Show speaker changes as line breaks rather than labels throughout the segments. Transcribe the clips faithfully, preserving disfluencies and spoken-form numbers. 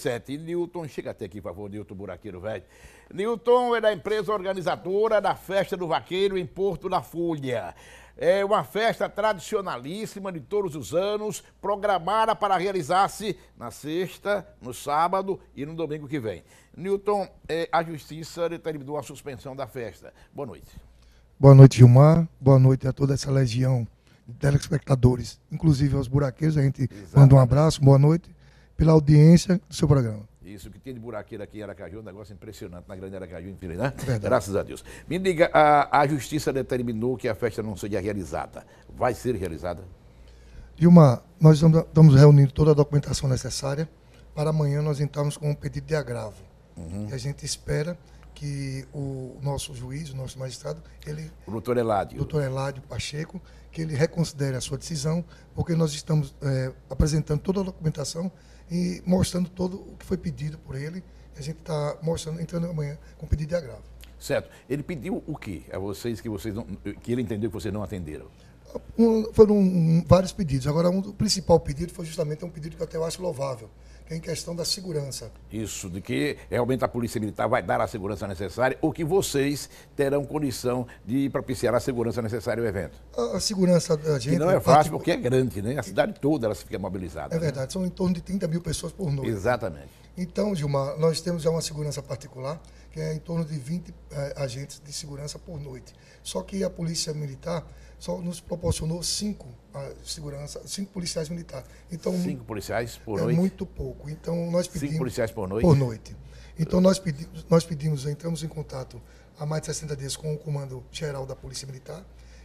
Sete. E Newton, chega até aqui, por favor, Newton Buraqueiro Velho. Newton é da empresa organizadora da Festa do Vaqueiro em Porto da Folha. É uma festa tradicionalíssima de todos os anos, programada para realizar-se na sexta, no sábado e no domingo que vem. Newton, é, a Justiça determinou a suspensão da festa. Boa noite.
Boa noite, Gilmar. Boa noite a toda essa legião de telespectadores, inclusive aos buraqueiros. A gente Exatamente. manda um abraço, boa noite, pela audiência do seu programa.
Isso, que tem de buraqueiro aqui em Aracaju, um negócio impressionante na Grande Aracaju, enfim, né? Verdade. Graças a Deus. Me diga, a, a Justiça determinou que a festa não seja realizada. Vai ser realizada?
Gilmar, nós estamos reunindo toda a documentação necessária para amanhã nós entrarmos com um pedido de agravo. Uhum. E a gente espera que o nosso juiz, o nosso magistrado, ele,
o doutor Eládio.
doutor Eládio Pacheco, que ele reconsidere a sua decisão, porque nós estamos é, apresentando toda a documentação e mostrando todo o que foi pedido por ele. A gente está mostrando, entrando amanhã com pedido de agravo.
Certo. Ele pediu o quê a vocês que, vocês não, que ele entendeu que vocês não atenderam?
Um, foram um, vários pedidos. Agora, um, o principal pedido foi justamente um pedido que eu até acho louvável, que é em questão da segurança.
Isso, de que realmente a Polícia Militar vai dar a segurança necessária ou que vocês terão condição de propiciar a segurança necessária ao evento.
A, a segurança da gente...
Que não é fácil porque é grande, né? A cidade toda ela se fica mobilizada.
É verdade, né? São em torno de trinta mil pessoas por noite.
Exatamente.
Então, Gilmar, nós temos já uma segurança particular, que é em torno de vinte eh, agentes de segurança por noite. Só que a Polícia Militar só nos proporcionou cinco, uh, segurança, cinco policiais militares. Então,
cinco policiais por
é
noite?
É muito pouco. Então, nós pedimos...
Cinco policiais por noite?
Por noite. Então, nós pedimos, nós pedimos, entramos em contato há mais de sessenta dias com o Comando Geral da Polícia Militar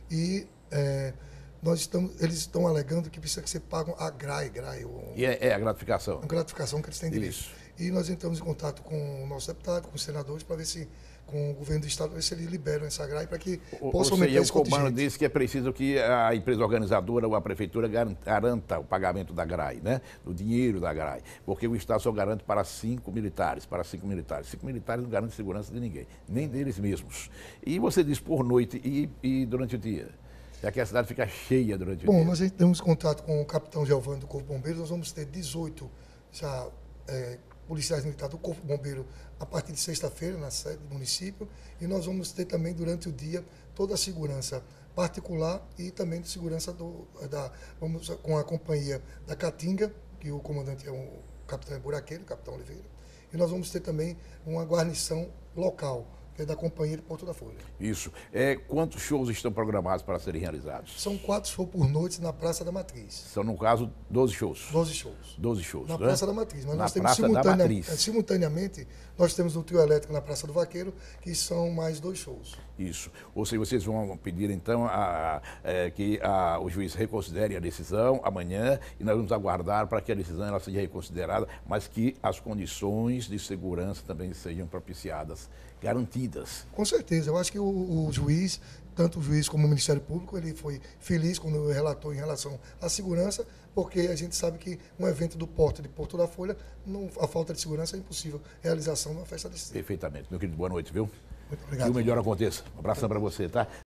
e é, nós estamos, eles estão alegando que precisa que você pague a G R A I. G R A I ou,
e é, é a gratificação?
A gratificação que eles têm direito.
Isso.
E nós entramos em contato com o nosso deputado, com os senadores, para ver se, com o governo do estado, para ver se eles liberam essa G R A I para que
o,
possam
aumentar esse contingente. O comando
contingente.
disse que é preciso que a empresa organizadora ou a prefeitura garanta o pagamento da G R A I, né? Do dinheiro da G R A I. Porque o Estado só garante para cinco militares, para cinco militares. Cinco militares não garantem segurança de ninguém, nem deles mesmos. E você diz por noite e, e durante o dia? Já que a cidade fica cheia durante
Bom,
o dia.
Bom, nós temos contato com o capitão Giovanni do Corpo Bombeiro, nós vamos ter dezoito já, é, policiais militares do Corpo Bombeiro a partir de sexta-feira, na sede do município, e nós vamos ter também durante o dia toda a segurança particular e também de segurança do, da, vamos com a companhia da Caatinga, que o comandante é o capitão Buraqueiro, o capitão Oliveira, e nós vamos ter também uma guarnição local, que é da Companhia de Porto da Folha.
Isso. É, quantos shows estão programados para serem realizados?
São quatro shows por noite na Praça da Matriz.
São, no caso, doze shows?
doze shows.
doze shows,
Na
né?
Praça da Matriz. Mas
na
nós temos
Praça da Matriz.
Simultaneamente, nós temos o trio elétrico na Praça do Vaqueiro, que são mais dois shows.
Isso. Ou seja, vocês vão pedir, então, a, a, que a, o juiz reconsidere a decisão amanhã e nós vamos aguardar para que a decisão ela seja reconsiderada, mas que as condições de segurança também sejam propiciadas, garantidas.
Com certeza. Eu acho que o, o juiz, tanto o juiz como o Ministério Público, ele foi feliz quando relatou em relação à segurança, porque a gente sabe que um evento do porte de Porto da Folha, não, a falta de segurança é impossível realização de uma festa desse tipo.
Perfeitamente. Meu querido, boa noite, viu?
Muito obrigado.
Que o melhor aconteça. Um abração para você, tá?